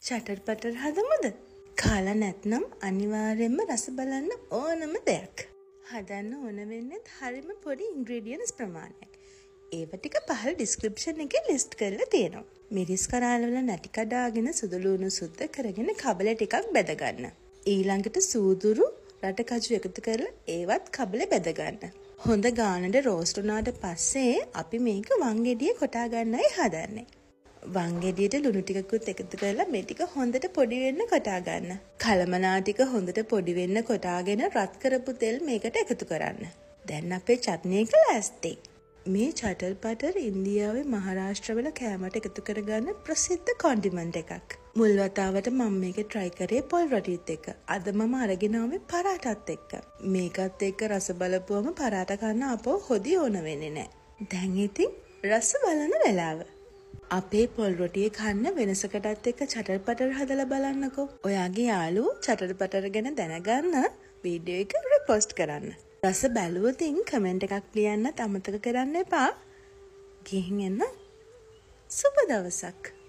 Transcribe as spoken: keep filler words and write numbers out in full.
චටර් පටර් හදමුද? කාලා නැත්නම් අනිවාර්යෙන්ම රස බලන්න ඕනම දෙයක්. හදන්න ඕන වෙන්නේ හරිම පොඩි ඉන්ග්‍රීඩියන්ට්ස් ප්‍රමාණයක්. ඒව ටික පහළ ඩිස්ක්‍රිප්ෂන් එකේ ලිස්ට් කරලා තියෙනවා. මිරිස් කරාලවල නැටි කඩාගෙන සුදු ලුණු සුද්ද කරගෙන කබල ටිකක් බෙද ගන්න. ඊළඟට සූදුරු රට කජු එකතු කරලා ඒවත් කබලේ බෙද ගන්න. හොඳ ගානට රෝස්ට් වුණාට පස්සේ අපි මේක වංගෙඩියේ කොටා ගන්නයි හදන්නේ. වංගෙඩියට ලුණු ටිකකුත් එකතු කරලා මේ ටික හොඳට පොඩි වෙන්න කොටා ගන්න. කලමනා ටික හොඳට පොඩි වෙන්න කොටාගෙන රත් කරපු තෙල් මේකට එකතු කරන්න. දැන් අපේ චට්නි එක ලෑස්ති. මේ චටර් පටර් ඉන්දියාවේ මහාරාෂ්ට්‍රවල කෑමට එකතු කරගන්න ප්‍රසිද්ධ කොන්ඩිමන්ට් එකක්. මුල් වතාවට මම මේක try කරේ පොල් රොටිත් එක්ක. අද මම අරගෙන ආවේ පරාටත් එක්ක. මේකත් එක්ක රස බලපුවම පරාට කන්න අපෝ හොදි ඕන වෙන්නේ නැහැ. දැන් ඉතින් රස බලන වෙලාව. අපේ පොල් රොටියේ කන්න වෙනසකටත් එක්ක චටර් පටර් හදලා බලන්නකෝ. ඔයාගේ යාළුවෝ චටර් පටර් ගැන දැනගන්න වීඩියෝ එක රිපෝස්ට් කරන්න. රස බැලුවොතින් කමෙන්ට් එකක් ලියන්නත් අමතක කරන්න එපා. ගිහින් එන්න. සුබ දවසක්.